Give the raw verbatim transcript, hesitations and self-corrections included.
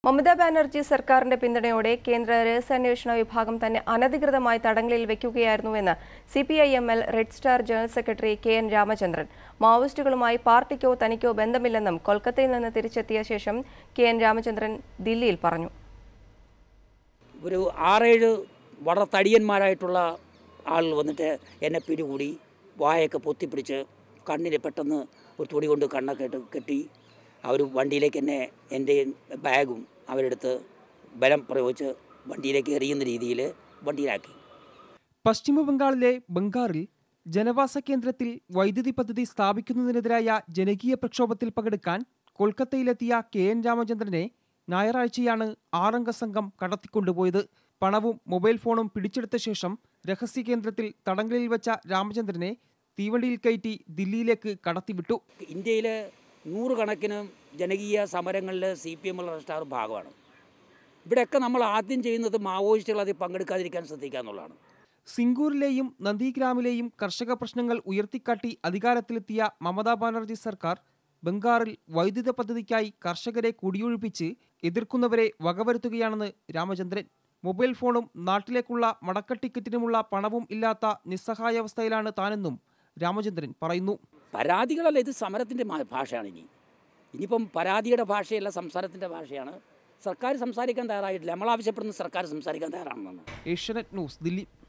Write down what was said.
മമതാ ബാനർജി സർക്കാരിന്റെ പിന്തുണയോടെ കേന്ദ്ര രഹസ്യാന്വേഷണ വിഭാഗം തന്നെ അനധികൃതമായി തടങ്കലിൽ വെക്കുകയായിരുന്നുവെന്ന് C P I M L red star general secretary K N Ramachandran. മാവോയിസ്റ്റുകളുമായി പാർട്ടിക്കോ തനിക്കോ ബന്ധമില്ലെന്നും കൊൽക്കത്തയിൽ നിന്ന് തിരിച്ചെത്തിയ ശേഷം കെ എൻ രാമചന്ദ്രൻ ദില്ലിയിൽ പറഞ്ഞു. ഒരു ആറേഴ് വളരെ തടിയന്മാരായിട്ടുള്ള ആളുകൾ വന്നിട്ട് എന്നെ പിടികൂടി വായൊക്കെ പൊത്തിപ്പിടിച്ച് കണ്ണിന് പെട്ടെന്ന് ഒരു തുണി കൊണ്ട് കണ്ണൊക്കെ കെട്ടി അവർ വണ്ടിയിലേക്ക് എന്നെ എൻ്റെ ബാഗും അവരെടുത്ത് ബലം പ്രയോഗിച്ച് വണ്ടിയിലേക്ക് എറിയുന്ന രീതിയിൽ വണ്ടിയിലാക്കി. പശ്ചിമ ബംഗാളിലെ ബംഗാറിൽ ജനവാസ കേന്ദ്രത്തിൽ വൈദ്യുതി പദ്ധതി സ്ഥാപിക്കുന്നതിനെതിരായ ജനകീയ പ്രക്ഷോഭത്തിൽ പങ്കെടുക്കാൻ കൊൽക്കത്തയിലെത്തിയ കെ എൻ രാമചന്ദ്രനെ ഞായറാഴ്ചയാണ് ആറംഗ സംഘം കടത്തിക്കൊണ്ടുപോയത്. പണവും മൊബൈൽ ഫോണും പിടിച്ചെടുത്ത ശേഷം രഹസ്യ കേന്ദ്രത്തിൽ തടങ്കലിൽ വെച്ച രാമചന്ദ്രനെ തീവണ്ടിയിൽ കയറ്റി ദില്ലിയിലേക്ക് കടത്തിവിട്ടു. ഇന്ത്യയിലെ നൂറുകണക്കിന് ജനകീയ സമരങ്ങളിൽ C P M red star ഭാഗമാണ്. ഇവിടെയൊക്കെ നമ്മൾ ആദ്യം ചെയ്യുന്നത് മാവോയിസ്റ്റുകൾ അതിൽ പങ്കെടുക്കാതിരിക്കാൻ ശ്രദ്ധിക്കുക എന്നുള്ളതാണ്. സിംഗൂരിലെയും നന്ദിഗ്രാമിലെയും കർഷക പ്രശ്നങ്ങൾ ഉയർത്തിക്കാട്ടി അധികാരത്തിലെത്തിയ മമതാ ബാനർജി സർക്കാർ ബംഗാറിൽ വൈദ്യുത പദ്ധതിക്കായി കർഷകരെ കുടിയൊഴിപ്പിച്ച് എതിർക്കുന്നവരെ വകവരുത്തുകയാണെന്ന് രാമചന്ദ്രൻ. മൊബൈൽ ഫോണും നാട്ടിലേക്കുള്ള മടക്ക ടിക്കറ്റിനുമുള്ള പണവും ഇല്ലാത്ത നിസ്സഹായാവസ്ഥയിലാണ് താനെന്നും രാമചന്ദ്രൻ പറയുന്നു. പരാതികളല്ല, ഇത് സമരത്തിൻ്റെ ഭാഷയാണ്. ഇനി ഇനിയിപ്പം പരാതിയുടെ ഭാഷയല്ല, സംസാരത്തിൻ്റെ ഭാഷയാണ്. സർക്കാർ സംസാരിക്കാൻ തയ്യാറായിട്ടില്ല. നമ്മൾ ആവശ്യപ്പെടുന്ന സർക്കാർ സംസാരിക്കാൻ തയ്യാറാണെന്നാണ്. ഏഷ്യാനെറ്റ് ന്യൂസ്, ദില്ലി.